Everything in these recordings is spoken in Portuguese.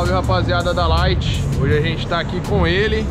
salve, rapaziada da Light. Hoje a gente tá aqui com ele,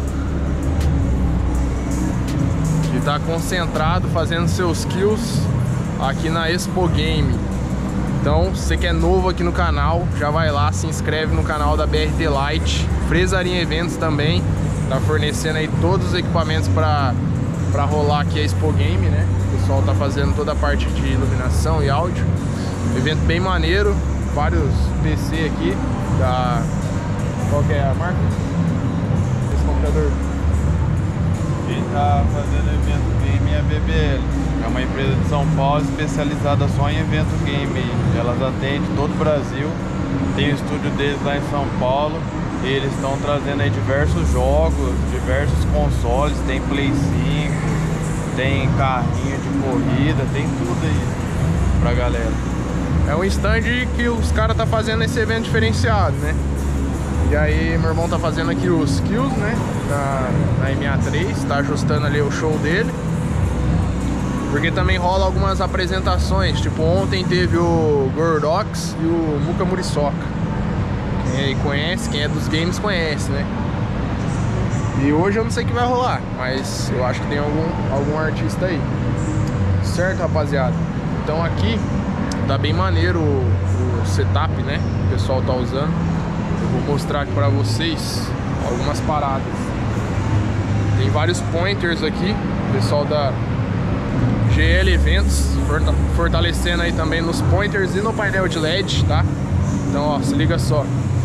que tá concentrado fazendo seus kills aqui na Expo Game. Então, você que é novo aqui no canal, já vai lá, se inscreve no canal da BRT Light. Fresaria Eventos também tá fornecendo aí todos os equipamentos pra rolar aqui a Expo Game, né? O pessoal tá fazendo toda a parte de iluminação e áudio. Evento bem maneiro, vários PC aqui da... Qual que é a marca? Esse computador. Quem tá fazendo evento game é a BBL. É uma empresa de São Paulo especializada só em evento game. Elas atendem todo o Brasil. Tem o estúdio deles lá em São Paulo. E eles estão trazendo aí diversos jogos, diversos consoles. Tem Play 5, tem carrinho de corrida, tem tudo aí pra galera. É um stand que os caras tá fazendo esse evento diferenciado, né? E aí meu irmão tá fazendo aqui os kills, né? Na MA3, tá ajustando ali o show dele. Porque também rola algumas apresentações, tipo ontem teve o Gordox e o Muka Muriçoca. Quem aí conhece, quem é dos games conhece, né? E hoje eu não sei o que vai rolar, mas eu acho que tem algum artista aí. Certo, rapaziada? Então aqui tá bem maneiro o setup, né? O pessoal tá usando. Eu vou mostrar aqui pra vocês algumas paradas. Tem vários pointers aqui, o pessoal da GL Eventos fortalecendo aí também nos pointers e no painel de LED, tá? Então, ó, se liga só.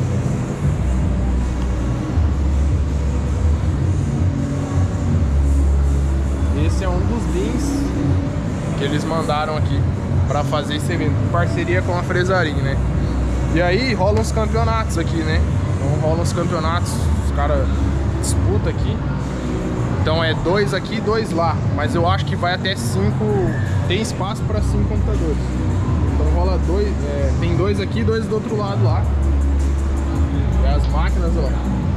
Esse é um dos links que eles mandaram aqui pra fazer esse evento, em parceria com a Fresaria, né? E aí rolam uns campeonatos aqui, né? Então rolam uns campeonatos, os caras disputam aqui. Então é 2 aqui e 2 lá. Mas eu acho que vai até 5. Tem espaço para 5 computadores. Então rola 2. Tem 2 aqui e 2 do outro lado lá. E as máquinas, ó.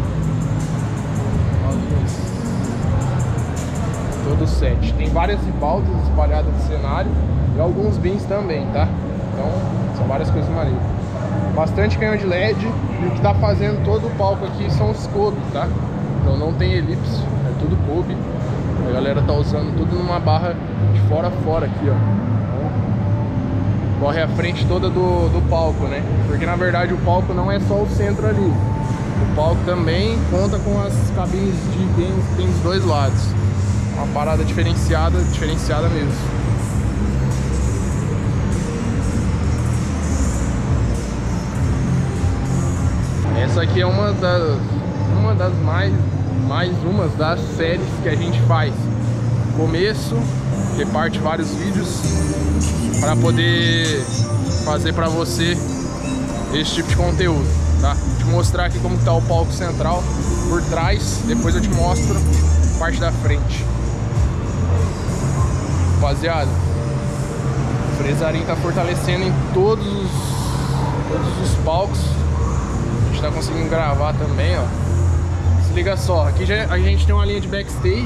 Todo set. Tem várias ribaltas espalhadas no cenário. E alguns bins também, tá? Então são várias coisas maneiras. Bastante canhão de LED. E o que tá fazendo todo o palco aqui são os Kobe, tá? Então não tem elipse, é tudo Kobe. A galera tá usando tudo numa barra de fora a fora aqui, ó. Então, corre a frente toda do palco, né? Porque na verdade o palco não é só o centro ali. O palco também conta com as cabines de games que tem dos dois lados. Uma parada diferenciada mesmo. Essa aqui é uma das mais das séries que a gente faz. Começo, reparte vários vídeos para poder fazer para você esse tipo de conteúdo, tá? Vou te mostrar aqui como tá o palco central por trás, depois eu te mostro a parte da frente. Rapaziada, o Fresaria tá fortalecendo em todos os palcos. A gente tá conseguindo gravar também, ó. Se liga só, aqui a gente tem uma linha de backstage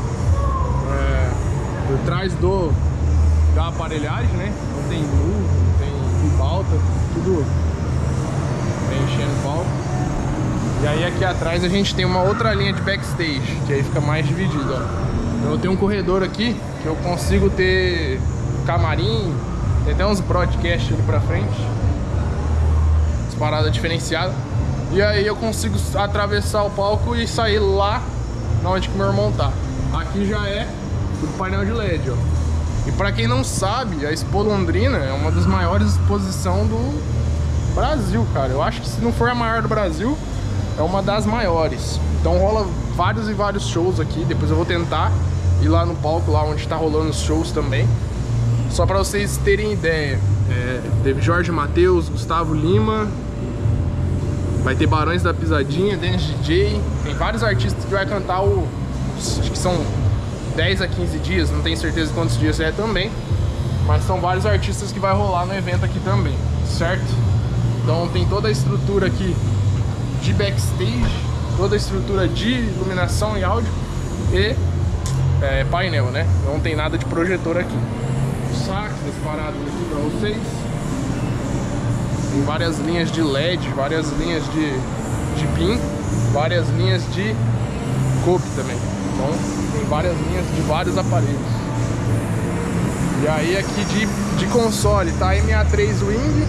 por trás da aparelhagem, né? Não tem nu, não tem ribalta, tudo preenchendo o palco. E aí aqui atrás a gente tem uma outra linha de backstage, que aí fica mais dividido, ó. Então eu tenho um corredor aqui que eu consigo ter camarim, tem até uns broadcasts ali pra frente, as paradas diferenciadas. E aí eu consigo atravessar o palco e sair lá onde que meu irmão tá. Aqui já é o painel de LED, ó. E pra quem não sabe, a Expo Londrina é uma das maiores exposições do Brasil, cara. Eu acho que se não for a maior do Brasil, é uma das maiores. Então rola vários e vários shows aqui. Depois eu vou tentar ir lá no palco, lá onde tá rolando os shows também. Só pra vocês terem ideia, teve Jorge Mateus, Gustavo Lima, vai ter Barões da Pisadinha, Dennis DJ. Tem vários artistas que vai cantar acho que são 10 a 15 dias, não tenho certeza quantos dias é também. Mas são vários artistas que vai rolar no evento aqui também, certo? Então tem toda a estrutura aqui de backstage, toda a estrutura de iluminação e áudio e painel, né? Não tem nada de projetor aqui. Os saques, as paradas aqui pra vocês. Tem várias linhas de LED, várias linhas de PIN, várias linhas de COP também. Então tem várias linhas de vários aparelhos. E aí aqui de console tá MA3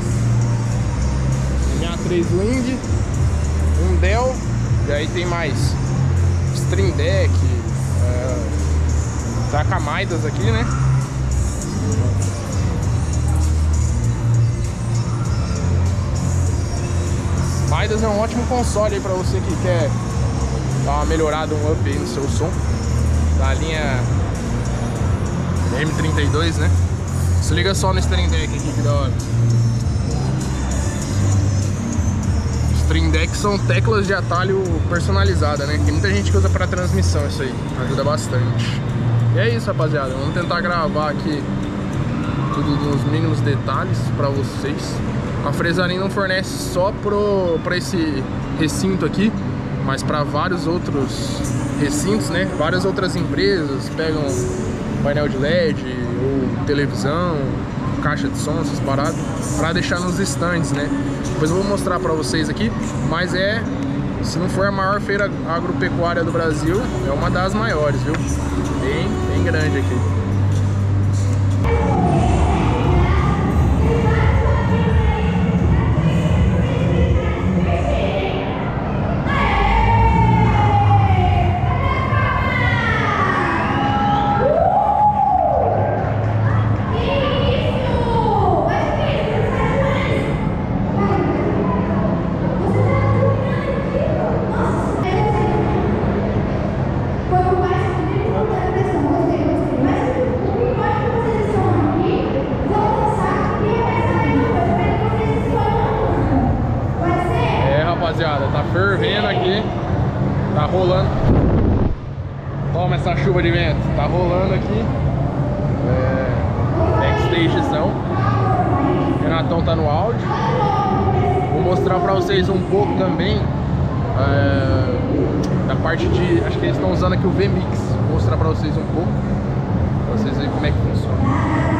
Wing, um Dell, e aí tem mais Stream Deck, tá com a Midas aqui, né? Midas é um ótimo console aí pra você que quer dar uma melhorada, um up aí no seu som. Da linha M32, né? Se liga só no Stream Deck aqui, que da hora. Stream Deck são teclas de atalho personalizada, né? Tem muita gente que usa pra transmissão isso aí, ajuda bastante. E é isso, rapaziada, vamos tentar gravar aqui tudo nos mínimos detalhes pra vocês. A Fresarim não fornece só pra esse recinto aqui, mas para vários outros recintos, né? Várias outras empresas pegam painel de LED ou televisão, caixa de som, essas paradas, para deixar nos stands, né? Depois eu vou mostrar para vocês aqui, mas se não for a maior feira agropecuária do Brasil, é uma das maiores, viu? Bem grande aqui. Rapaziada, tá fervendo aqui, tá rolando. Toma essa chuva de vento, tá rolando aqui. Backstagezão. Renatão tá no áudio. Vou mostrar pra vocês um pouco também da parte de, acho que eles estão usando aqui o VMix. Vou mostrar pra vocês um pouco, pra vocês verem como é que funciona.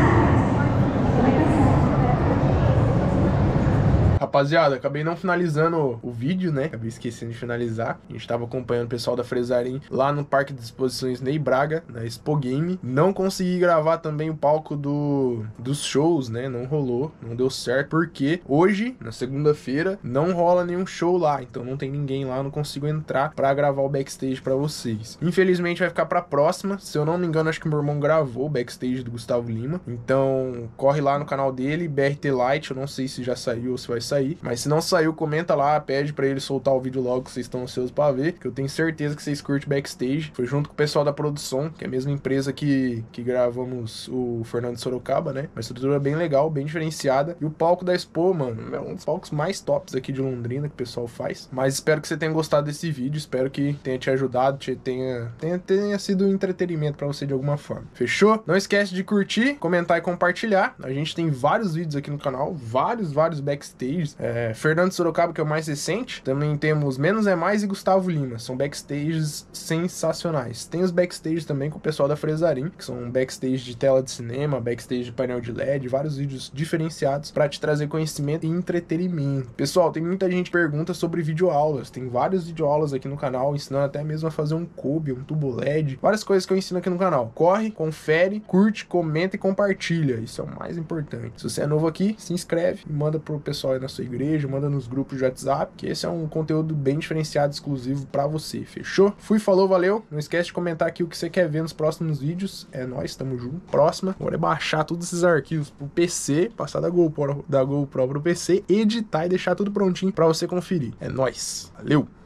Rapaziada, acabei não finalizando o vídeo, né? Acabei esquecendo de finalizar. A gente tava acompanhando o pessoal da Fresarim lá no Parque de Exposições Ney Braga, na Expo Game. Não consegui gravar também o palco dos shows, né? Não rolou, não deu certo, porque hoje, na segunda-feira, não rola nenhum show lá. Então não tem ninguém lá, não consigo entrar pra gravar o backstage pra vocês. Infelizmente vai ficar pra próxima. Se eu não me engano, acho que meu irmão gravou o backstage do Gustavo Lima. Então corre lá no canal dele, BRT Lite. Eu não sei se já saiu ou se vai sair. Mas se não saiu, comenta lá, pede pra ele soltar o vídeo logo, que vocês estão ansiosos pra ver, que eu tenho certeza que vocês curtem backstage. Foi junto com o pessoal da produção, que é a mesma empresa que gravamos o Fernando de Sorocaba, né? Uma estrutura bem legal, bem diferenciada. E o palco da Expo, mano, é um dos palcos mais tops aqui de Londrina que o pessoal faz. Mas espero que você tenha gostado desse vídeo, espero que tenha te ajudado, tenha sido um entretenimento pra você de alguma forma. Fechou? Não esquece de curtir, comentar e compartilhar. A gente tem vários vídeos aqui no canal, vários backstages. Fernando de Sorocaba, que é o mais recente. Também temos Menos é Mais e Gustavo Lima. São backstages sensacionais. Tem os backstages também com o pessoal da Fresarim, que são backstage de tela de cinema, backstage de painel de LED, vários vídeos diferenciados para te trazer conhecimento e entretenimento. Pessoal, tem muita gente que pergunta sobre videoaulas. Tem várias videoaulas aqui no canal, ensinando até mesmo a fazer um cube, um tubo LED, várias coisas que eu ensino aqui no canal. Corre, confere, curte, comenta e compartilha. Isso é o mais importante. Se você é novo aqui, se inscreve e manda pro pessoal aí na sua igreja, manda nos grupos de WhatsApp, que esse é um conteúdo bem diferenciado, exclusivo pra você, fechou? Fui, falou, valeu, não esquece de comentar aqui o que você quer ver nos próximos vídeos, é nóis, tamo junto. Próxima, agora é baixar todos esses arquivos pro PC, passar da GoPro pro PC, editar e deixar tudo prontinho pra você conferir, é nóis, valeu!